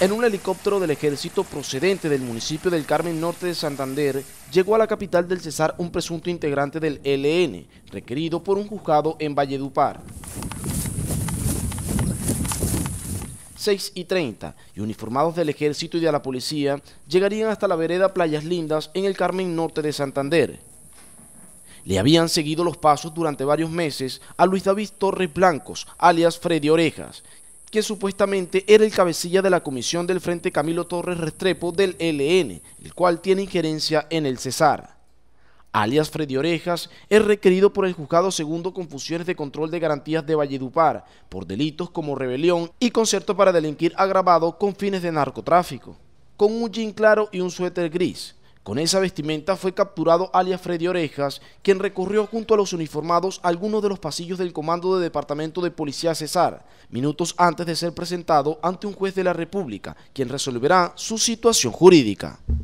En un helicóptero del ejército procedente del municipio del Carmen Norte de Santander, llegó a la capital del Cesar un presunto integrante del ELN, requerido por un juzgado en Valledupar. 6:30 y uniformados del ejército y de la policía llegarían hasta la vereda Playas Lindas en el Carmen Norte de Santander. Le habían seguido los pasos durante varios meses a Luis David Torres Blancos, alias Freddy Orejas, que supuestamente era el cabecilla de la comisión del Frente Camilo Torres Restrepo del ELN, el cual tiene injerencia en el Cesar. Alias Freddy Orejas es requerido por el Juzgado Segundo con funciones de control de garantías de Valledupar por delitos como rebelión y concierto para delinquir agravado con fines de narcotráfico. Con un jean claro y un suéter gris. Con esa vestimenta fue capturado alias Freddy Orejas, quien recorrió junto a los uniformados algunos de los pasillos del Comando de Departamento de Policía Cesar, minutos antes de ser presentado ante un juez de la República, quien resolverá su situación jurídica.